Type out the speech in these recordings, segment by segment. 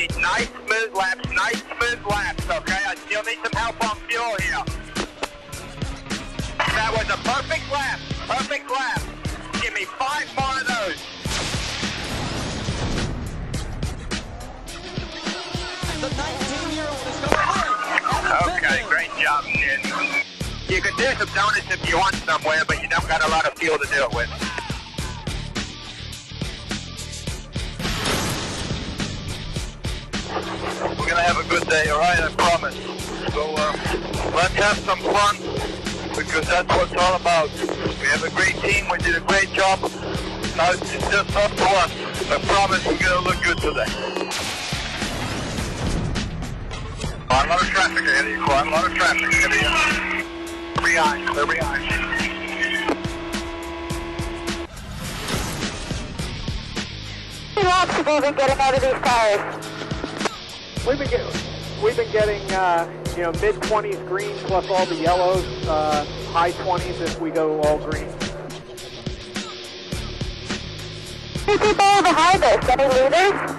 need nice, smooth laps, okay? I still need some help on fuel here. That was a perfect lap. Give me 5 more of those. The 19-year-old is going to win. Okay, great job, kid. You can do some donuts if you want somewhere, but you don't got a lot of fuel to do it with. We're gonna have a good day, all right? I promise. So let's have some fun, because that's what it's all about. We have a great team. We did a great job. Now it's just up to us. I promise we're gonna look good today. Quite a lot of traffic ahead of you. Quite a lot of traffic ahead of you. They're behind. How many laps have you been getting out of these cars? We've been getting mid-20s green plus all the yellows, high 20s if we go all green. How many people are behind us? Any leaders?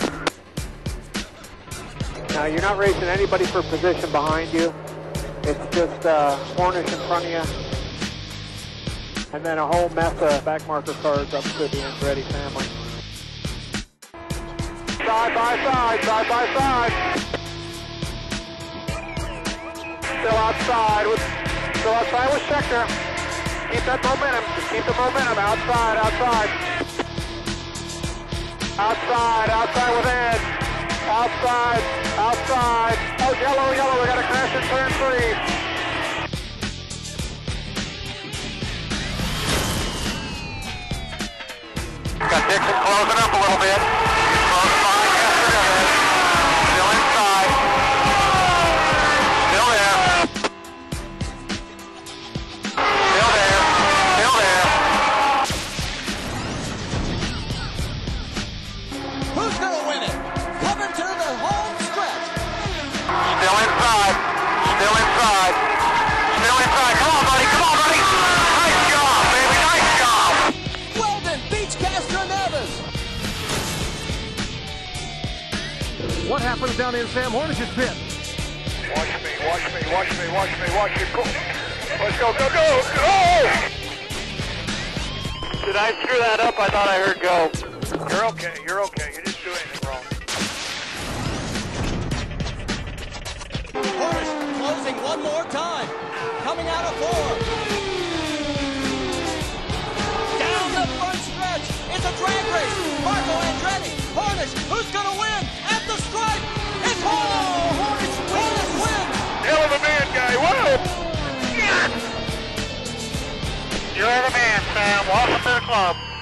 No, you're not racing anybody for position behind you. It's just Hornish in front of you, and then a whole mess of back marker cars up to the Andretti family. Side by side. Still outside with Schechter. Keep that momentum. Just keep the momentum. Outside with Ed. Outside. Oh, yellow. We got a crash in turn 3. Got Dixon closing up a little bit. Closing behind yesterday. Still inside. Still there. Who's going to win it? Coming to the home stretch. Still inside. Come on, buddy. Nice job, baby. Nice job. Weldon beats Castro Neves. What happens down in Sam Hornish's pit? Watch me. Go. Let's go. Did I screw that up? I thought I heard go. You're okay. You didn't do anything wrong. Hornish closing one more time. Coming out of 4. Down the front stretch. It's a drag race. Marco Andretti. Hornish. Who's going to win? At the stripe. It's Hornish wins. Hell of a man, guy. Whoa! You're the man, Sam. Welcome to the club.